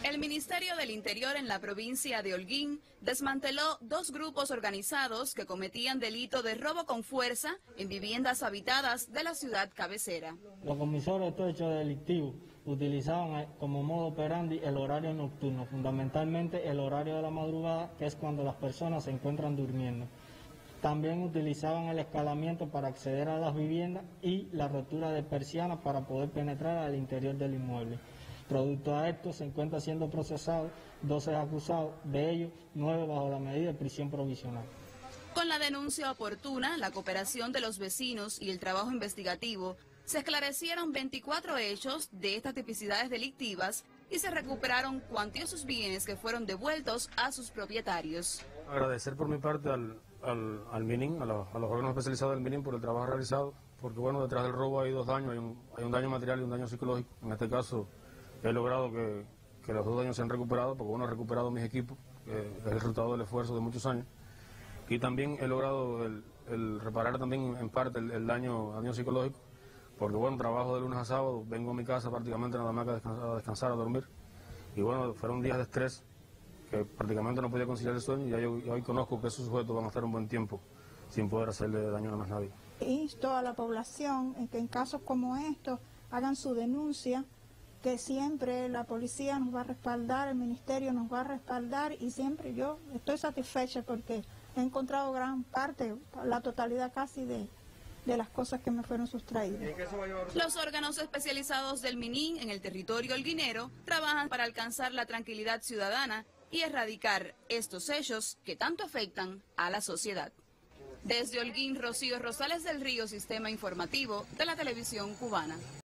El Ministerio del Interior en la provincia de Holguín desmanteló 2 grupos organizados que cometían delito de robo con fuerza en viviendas habitadas de la ciudad cabecera. Los comisores de estos hechos delictivos utilizaban como modo operandi el horario nocturno, fundamentalmente el horario de la madrugada, que es cuando las personas se encuentran durmiendo. También utilizaban el escalamiento para acceder a las viviendas y la rotura de persianas para poder penetrar al interior del inmueble. Producto a esto se encuentra siendo procesados 12 acusados, de ellos 9 bajo la medida de prisión provisional. Con la denuncia oportuna, la cooperación de los vecinos y el trabajo investigativo, se esclarecieron 24 hechos de estas tipicidades delictivas y se recuperaron cuantiosos bienes que fueron devueltos a sus propietarios. Agradecer por mi parte al MININ, a los órganos especializados del MININ por el trabajo realizado, porque bueno, detrás del robo hay 2 daños, hay un daño material y un daño psicológico. En este caso he logrado que los 2 daños se han recuperado, porque bueno, he recuperado mis equipos, es el resultado del esfuerzo de muchos años, y también he logrado el reparar también en parte el daño psicológico, porque bueno, trabajo de lunes a sábado, vengo a mi casa prácticamente nada más que a descansar, a dormir, y bueno, fueron días de estrés que prácticamente no podía conciliar el sueño, y ya yo hoy conozco que esos sujetos van a estar un buen tiempo sin poder hacerle daño a más nadie. Insto a la población en que en casos como estos hagan su denuncia, que siempre la policía nos va a respaldar, el ministerio nos va a respaldar, y siempre yo estoy satisfecha porque he encontrado gran parte, la totalidad casi de las cosas que me fueron sustraídas. Los órganos especializados del MININ en el territorio holguinero trabajan para alcanzar la tranquilidad ciudadana y erradicar estos hechos que tanto afectan a la sociedad. Desde Holguín, Rocío Rosales del Río, Sistema Informativo de la Televisión Cubana.